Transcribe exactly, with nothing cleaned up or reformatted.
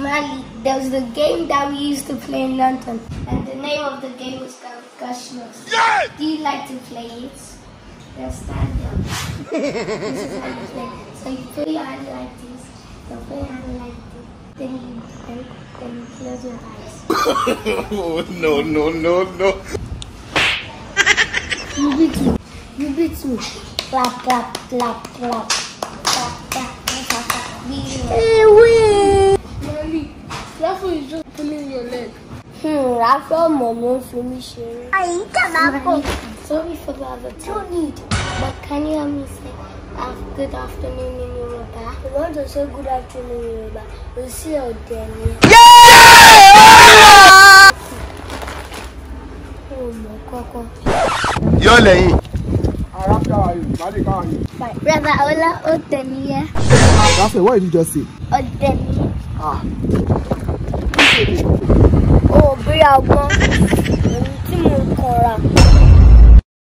Mali, there was the game that we used to play in London, and the name of the game was called Cosmos. Yes! Do you like to play it? Let's stand up. This is how you play. So you put your hand like this, you put your hand like this, then you, then, then you close your eyes. Oh, no, no, no, no. You beat me. You beat me. Clap, clap, clap, clap. Clap, clap, clap, clap. Hey, wait. Mali, Rafa is just pulling your leg. Hmm, Rafa, Momo, finishing. I can't. Sorry for the other time. Don't need. But can you help me say uh, good afternoon in Yoruba? You want to say good afternoon in Yoruba? We'll see you then. Oh, my God. You're lying. Brother Ola Oteniye. Rafa, what did you just say? Oteniye. Ah. Oh, Bravo.